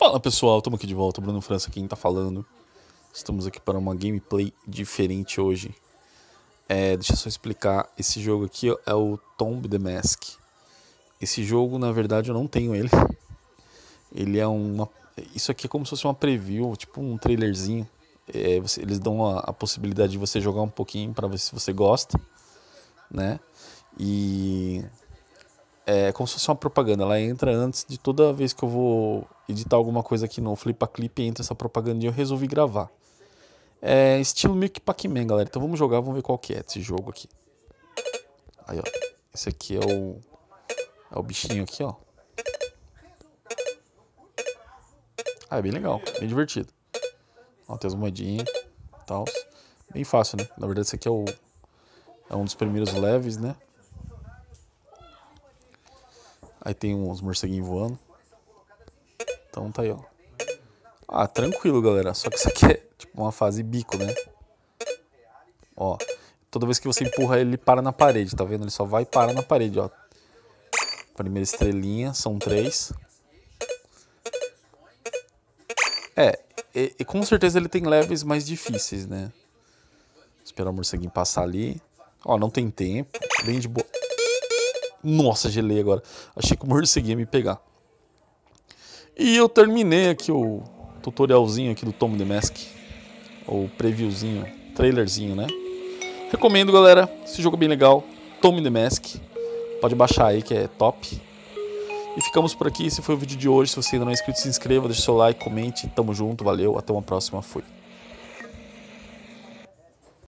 Fala pessoal, estamos aqui de volta, Bruno França quem tá falando. Estamos aqui para uma gameplay diferente hoje. Deixa eu só explicar, esse jogo aqui é o Tomb the Mask. Esse jogo, na verdade, eu não tenho ele. Ele é uma... Isso aqui é como se fosse uma preview, tipo um trailerzinho. Eles dão a possibilidade de você jogar um pouquinho para ver se você gosta, né? E... é como se fosse uma propaganda, ela entra antes de toda vez que eu vou editar alguma coisa aqui no Flippa Clip, entra essa propaganda e eu resolvi gravar. É estilo meio que Pac-Man, galera, então vamos jogar, vamos ver qual que é esse jogo aqui. Aí, ó, esse aqui é o bichinho aqui, ó. Ah, é bem legal, bem divertido. Ó, tem as moedinhas e tal. Bem fácil, né? Na verdade esse aqui é um dos primeiros levels, né? Aí tem uns morceguinhos voando. Então tá aí, ó. Ah, tranquilo, galera. Só que isso aqui é tipo uma fase bico, né? Ó, toda vez que você empurra ele para na parede, tá vendo? Ele só vai parar na parede, ó. Primeira estrelinha, são 3. E com certeza ele tem levels mais difíceis, né? Esperar o morceguinho passar ali. Ó, não tem tempo. Bem de boa. Nossa, gelei agora. Achei que o morceguinho ia me pegar. E eu terminei aqui o tutorialzinho aqui do Tomb the Mask. Ou previewzinho, trailerzinho, né? Recomendo, galera. Esse jogo é bem legal. Tomb the Mask. Pode baixar aí que é top. E ficamos por aqui. Esse foi o vídeo de hoje. Se você ainda não é inscrito, se inscreva, deixe seu like, comente. Tamo junto, valeu. Até uma próxima. Fui.